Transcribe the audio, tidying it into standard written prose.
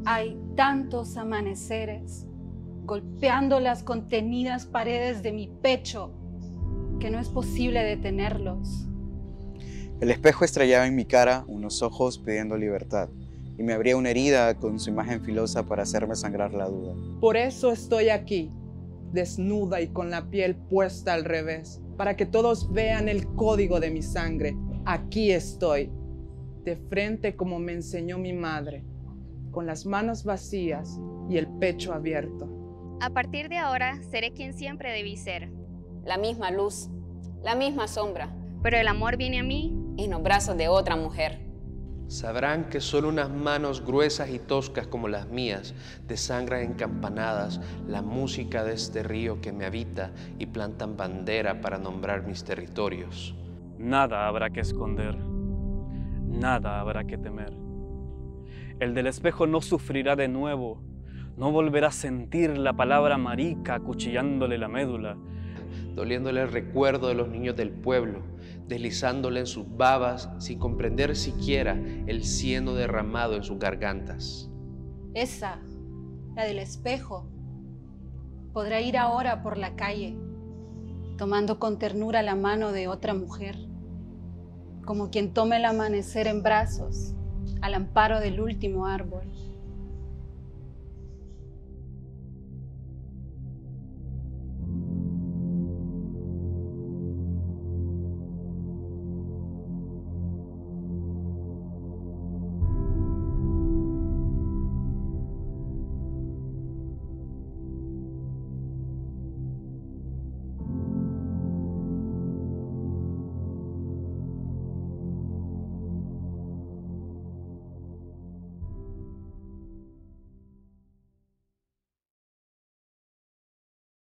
Hay tantos amaneceres golpeando las contenidas paredes de mi pecho que no es posible detenerlos. El espejo estrellaba en mi cara unos ojos pidiendo libertad y me abría una herida con su imagen filosa para hacerme sangrar la duda. Por eso estoy aquí, desnuda y con la piel puesta al revés, para que todos vean el código de mi sangre. Aquí estoy, de frente como me enseñó mi madre, con las manos vacías y el pecho abierto. A partir de ahora, seré quien siempre debí ser. La misma luz, la misma sombra, Pero el amor viene a mí. en los brazos de otra mujer. Sabrán que solo unas manos gruesas y toscas como las mías desangran en campanadas la música de este río que me habita y plantan bandera para nombrar mis territorios. Nada habrá que esconder, nada habrá que temer. El del espejo no sufrirá de nuevo, no volverá a sentir la palabra marica acuchillándole la médula, doliéndole el recuerdo de los niños del pueblo, deslizándole en sus babas sin comprender siquiera el cieno derramado en sus gargantas. Esa, la del espejo, podrá ir ahora por la calle, tomando con ternura la mano de otra mujer, como quien toma el amanecer en brazos, al amparo del último árbol.